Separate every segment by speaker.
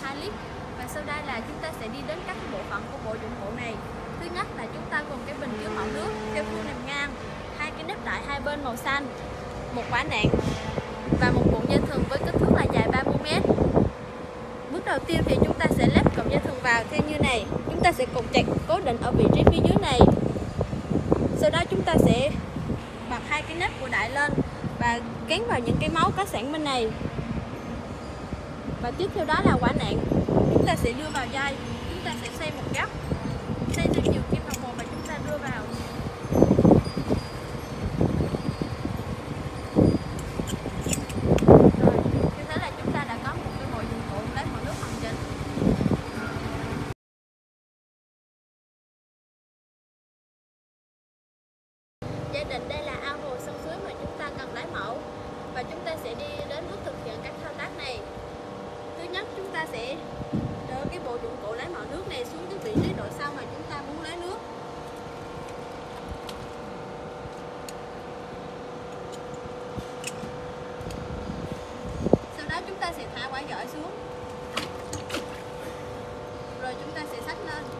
Speaker 1: 2 lít. Và sau đây là chúng ta sẽ đi đến các bộ phận của bộ dụng cụ này. Thứ nhất là chúng ta gồm cái bình chứa mẫu nước theo khuôn nằm ngang, 2 cái nắp đậy hai bên màu xanh, một quả nạng và một cuộn dây thừng với kích thước là dài 30 m. Bước đầu tiên thì chúng ta sẽ lắp cọng dây thừng vào theo như này. Chúng ta sẽ cột chặt cố định ở vị trí phía dưới này. Sau đó chúng ta sẽ bật 2 cái nắp của đậy lên và gắn vào những cái mấu có sẵn bên này. Và tiếp theo đó là quả nạng. Chúng ta sẽ đưa vào dây. Chúng ta sẽ xoay một góc, xoay theo chiều kim đồng hồ và chúng ta đưa vào. Rồi, như thế là chúng ta đã có một cái bộ dụng cụ lấy mẫu nước hoàn chỉnh. Giả định đây là ao hồ sông suối mà chúng ta cần lấy mẫu, và chúng ta sẽ đi đến bước thực hiện các thao tác này. Thứ nhất, chúng ta sẽ đưa cái bộ dụng cụ lấy mẫu nước này xuống cái vị trí độ sâu mà chúng ta muốn lấy nước. Sau đó chúng ta sẽ thả quả dọi xuống, rồi chúng ta sẽ xách lên.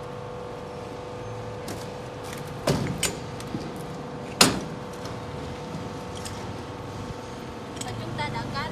Speaker 1: Và chúng ta đã có